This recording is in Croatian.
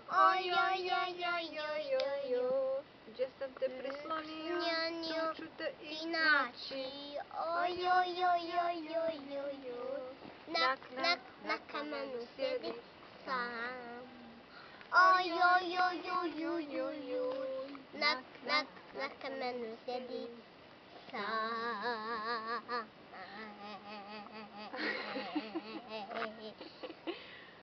Oj, oj, oj, oj, oj, oj, oj. Gdje sam te prislonio, tu ću te i naći. Oj, oj, oj, oj, oj, oj, oj. Na kamenu sjedi sam. Oj, oj, oj, oj, oj, oj, oj. Na kamenu sjedi sam.